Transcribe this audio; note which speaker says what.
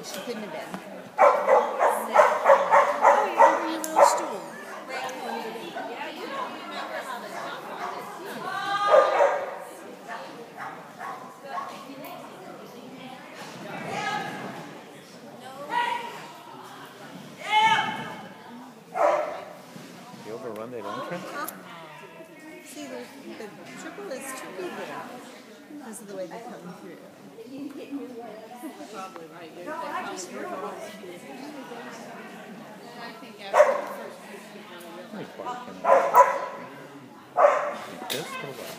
Speaker 1: she couldn't have been.
Speaker 2: Oh, you can bring your little stool.
Speaker 3: You overrun the entrance?
Speaker 1: See, the triple is tricky there because of the way they come through.
Speaker 2: Probably right. They probably were going. I think after the first few people.
Speaker 3: Let me plug it in. Like this or what?